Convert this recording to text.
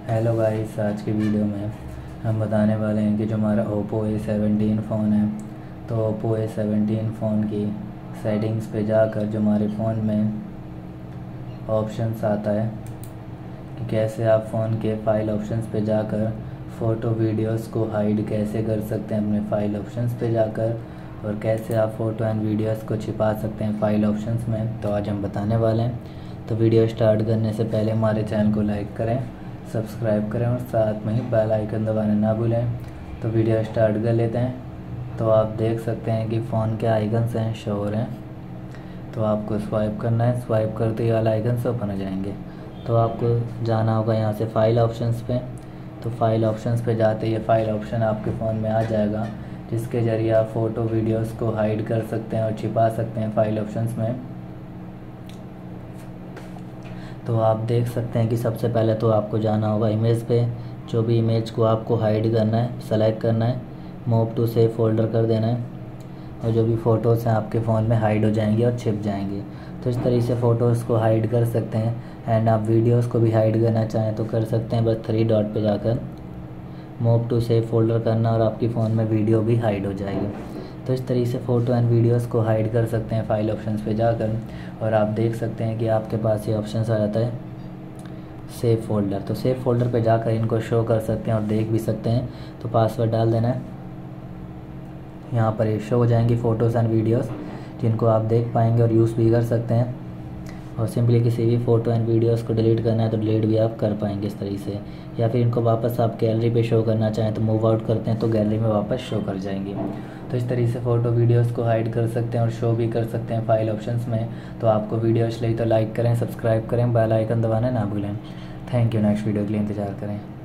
Hello guys, आज की video में हम बताने वाले हैं कि जो हमारा ओप्पो A17 फ़ोन है, तो ओप्पो A17 फ़ोन की सेटिंग्स पे जाकर जो हमारे फ़ोन में ऑप्शंस आता है कि कैसे आप फ़ोन के फ़ाइल ऑप्शंस पे जाकर फ़ोटो वीडियोस को हाइड कैसे कर सकते हैं अपने फ़ाइल ऑप्शंस पे जाकर, और कैसे आप फ़ोटो एंड वीडियोस को छिपा सकते हैं फ़ाइल ऑप्शंस में। तो आज हम बताने वाले हैं। तो वीडियो स्टार्ट करने से पहले हमारे चैनल को लाइक करें, सब्सक्राइब करें और साथ में ही बेल आइकन दबाना ना भूलें। तो वीडियो स्टार्ट कर लेते हैं। तो आप देख सकते हैं कि फ़ोन के आइकन्स हैं, शो हो रहे हैं। तो आपको स्वाइप करना है, स्वाइप करते ही वाला आइकन से ओपन हो जाएंगे। तो आपको जाना होगा यहाँ से फ़ाइल ऑप्शंस पे। तो फ़ाइल ऑप्शंस पे जाते ही फ़ाइल ऑप्शन आपके फ़ोन में आ जाएगा, जिसके ज़रिए आप फ़ोटो वीडियोस को हाइड कर सकते हैं और छिपा सकते हैं फ़ाइल ऑप्शंस में। तो आप देख सकते हैं कि सबसे पहले तो आपको जाना होगा इमेज पे। जो भी इमेज को आपको हाइड करना है, सेलेक्ट करना है, मूव टू सेव फोल्डर कर देना है, और जो भी फ़ोटोज़ हैं आपके फ़ोन में हाइड हो जाएंगी और छिप जाएंगी। तो इस तरीके से फ़ोटोज़ को हाइड कर सकते हैं। एंड आप वीडियोज़ को भी हाइड करना चाहें तो कर सकते हैं, बस 3 डॉट पे जाकर मूव टू सेव फोल्डर करना और आपकी फ़ोन में वीडियो भी हाइड हो जाएगी। तो इस तरीके से फ़ोटो एंड वीडियोस को हाइड कर सकते हैं फ़ाइल ऑप्शंस पे जाकर। और आप देख सकते हैं कि आपके पास ये ऑप्शंस आ जाता है सेव फोल्डर। तो सेव फोल्डर पे जाकर इनको शो कर सकते हैं और देख भी सकते हैं। तो पासवर्ड डाल देना है, यहाँ पर ये शो हो जाएंगी फ़ोटोज़ एंड वीडियोस, जिनको आप देख पाएंगे और यूज़ भी कर सकते हैं। और सिंपली किसी भी फ़ोटो एंड वीडियोस को डिलीट करना है तो डिलीट भी आप कर पाएंगे इस तरीके से। या फिर इनको वापस आप गैलरी पे शो करना चाहें तो मूव आउट करते हैं तो गैलरी में वापस शो कर जाएंगी। तो इस तरीके से फ़ोटो वीडियोस को हाइड कर सकते हैं और शो भी कर सकते हैं फ़ाइल ऑप्शंस में। तो आपको वीडियो अच्छी लगी तो लाइक करें, सब्सक्राइब करें, बेल आइकन दबाना ना भूलें। Thank you. नेक्स्ट वीडियो के लिए इंतज़ार करें।